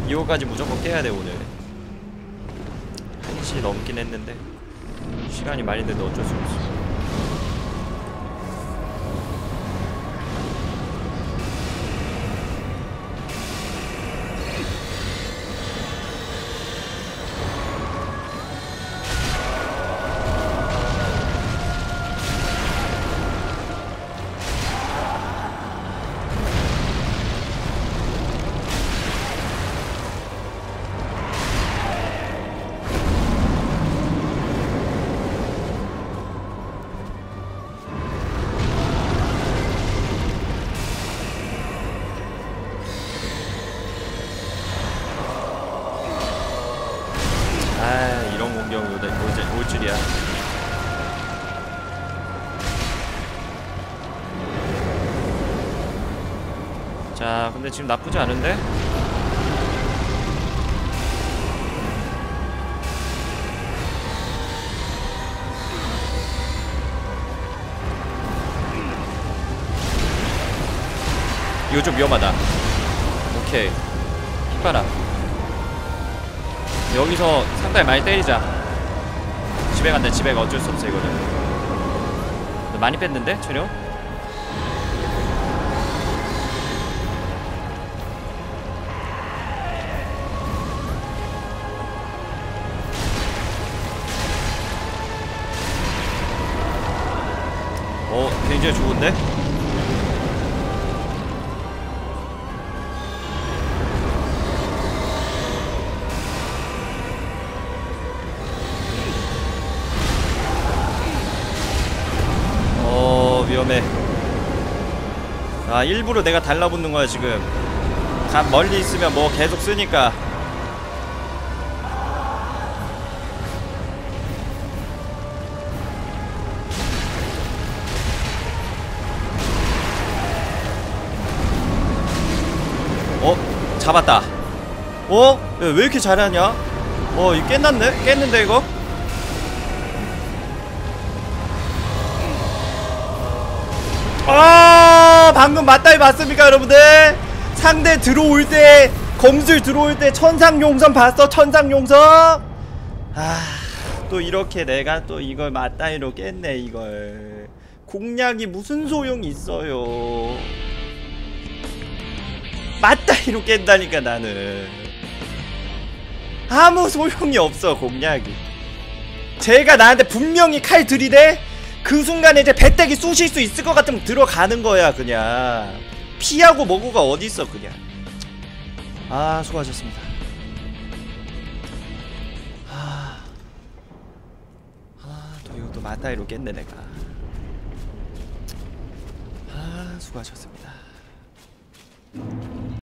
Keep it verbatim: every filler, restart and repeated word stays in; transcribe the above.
이호까지 무조건 깨야돼 오늘. 한 시 넘긴 했는데 시간이 많이 됐는데 어쩔 수 없어. 아, 이런 공격이 올, 올, 올 줄이야. 자, 근데 지금 나쁘지 않은데? 이거 좀 위험하다. 오케이. 킥봐라. 여기서 상당히 많이 때리자. 집에 간다. 집에 가. 어쩔 수 없어 이거는. 많이 뺐는데 체력? 어, 굉장히 좋은데? 위험해. 아, 일부러 내가 달라붙는 거야 지금. 가, 멀리 있으면 뭐 계속 쓰니까. 어? 잡았다. 어? 왜 이렇게 잘하냐? 어, 이거 깼났네? 깼는데 이거? 아, 방금 맞다이 맞습니까 여러분들? 상대 들어올 때, 검술 들어올 때 천상용선 봤어? 천상용선? 아, 또 이렇게 내가 또 이걸 맞다이로 깼네 이걸. 공략이 무슨 소용이 있어요. 맞다이로 깬다니까 나는. 아무 소용이 없어 공략이. 제가 나한테 분명히 칼 들이대? 그 순간에 이제 배때기 쑤실 수 있을 것 같으면 들어가는 거야 그냥. 피하고 뭐고가 어딨어 그냥. 아, 수고하셨습니다. 아, 아, 또 이것도 맞다이로 깼네 내가. 아, 수고하셨습니다.